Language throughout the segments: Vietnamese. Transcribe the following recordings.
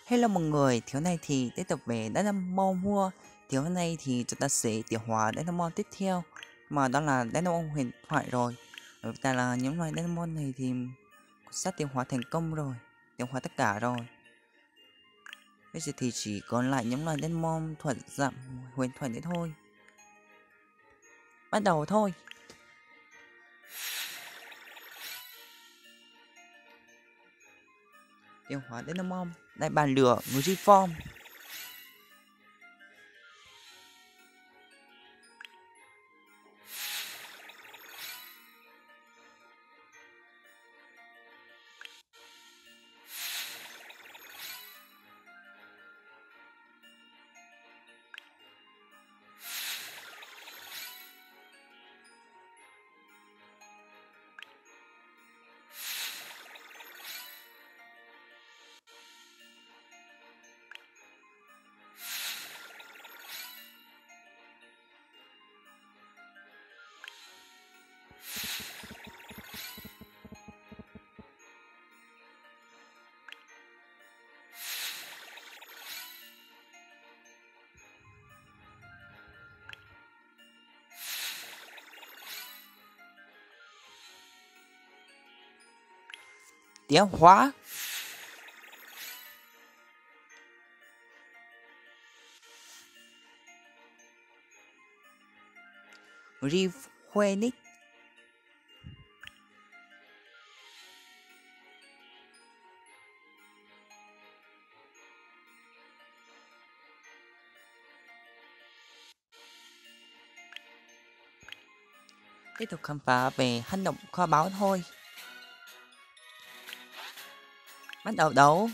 Hello mọi người, thiếu này thì tiếp tục về Dynamon mua. Thiếu này thì chúng ta sẽ tiểu hóa Dynamon tiếp theo, mà đó là Dynamon huyền thoại rồi. Ở tại là những loài Dynamon này thì sắp tiêu hóa thành công rồi, tiêu hóa tất cả rồi. Bây giờ thì chỉ còn lại những loài Dynamon thuần dạng huyền thoại nữa thôi. Bắt đầu thôi. Tiêu hóa Dynamon, đại bàn lửa, người reform. Tiến hóa. Rephoenix. Tiếp tục khám phá về hành động kho báu thôi. Bắt đầu đấu.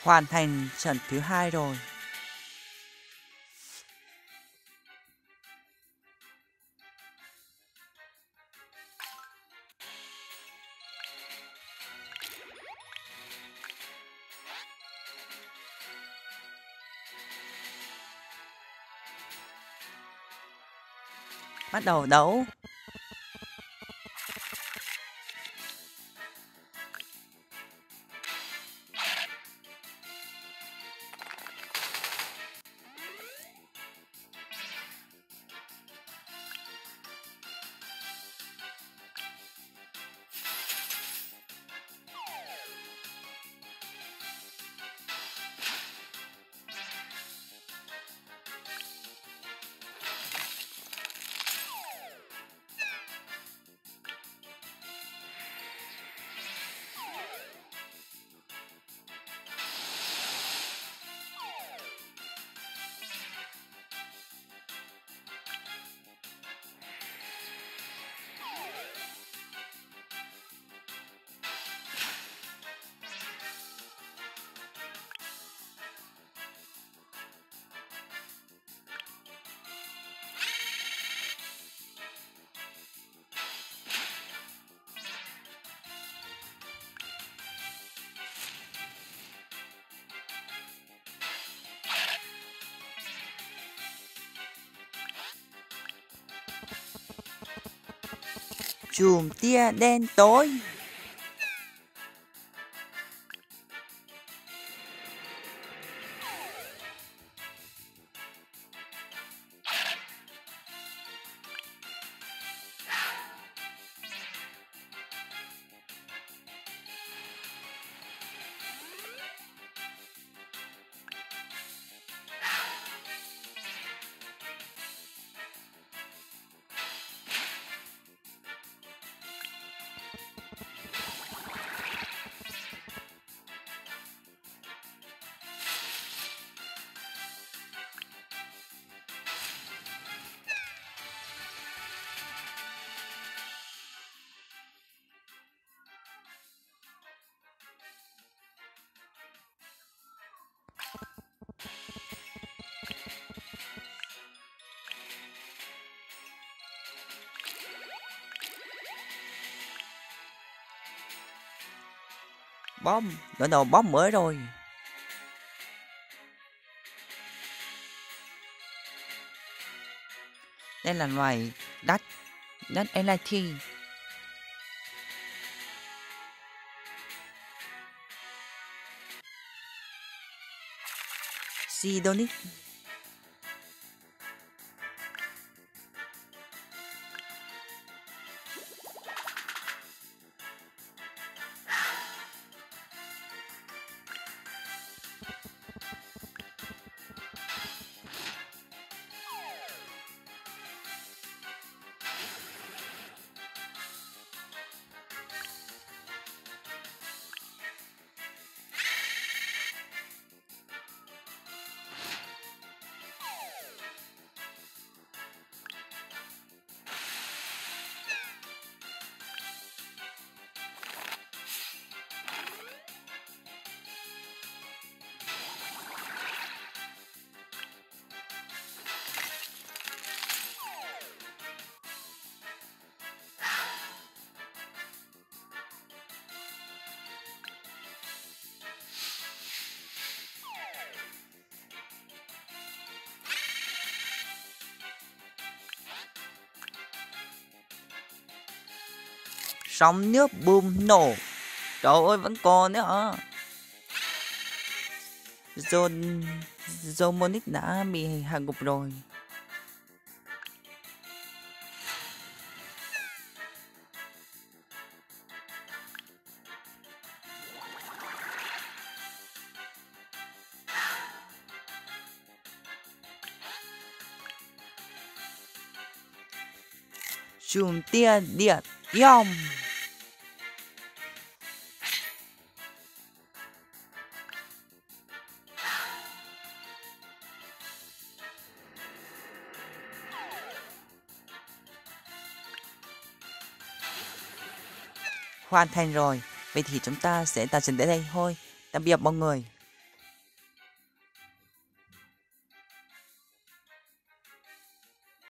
Hoàn thành trận thứ 2 rồi. Bắt đầu đấu. Chùm tia đen tối. Bom, đổi đầu bom mới rồi. Đây là loài đất LIT. Sidonic. Sóng nước bùng nổ. Trời ơi vẫn còn nữa hả? Zomonic đã bị hạ gục rồi. Chùm tia điện ion. Hoàn thành rồi. Vậy thì chúng ta sẽ tạm dừng tại đây thôi. Tạm biệt mọi người.